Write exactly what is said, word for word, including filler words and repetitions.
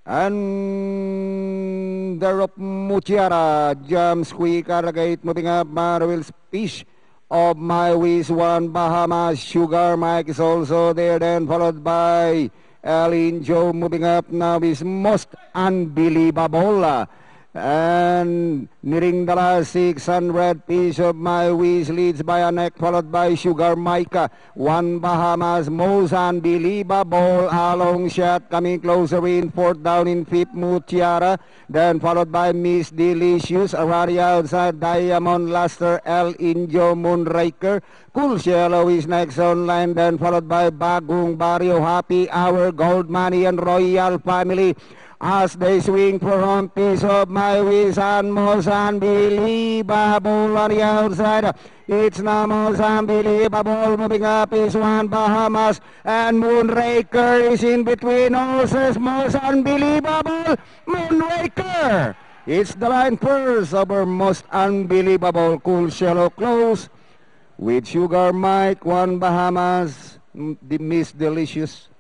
And the rope Mutiara jumps quick Aragate moving up Marvel's Fish of My Wish One Bahamas. Sugar Mike is also there, then followed by Ellen Joe moving up now is Most Unbelievable. And nearing the last six hundred piece of My Wish leads by a neck, followed by Sugar Micah. One Bahamas, Most Unbelievable, a long shot coming closer in fourth down in fifth Mutiara. Then followed by Miss Delicious, already outside Diamond Luster, El Injo Moonraker. Cool Shallow is next on line, then followed by Bagong Barrio, Happy Hour, Gold Money, and Royal Family. As they swing for one piece of My Wish and Most Unbelievable on the outside. It's now Most Unbelievable. Moving up is One Bahamas, and Moonraker is in between. Also Most Unbelievable, Moonraker. It's the line first over Most Unbelievable. Cool Shallow close with Sugar Mike, One Bahamas, the Miss Delicious.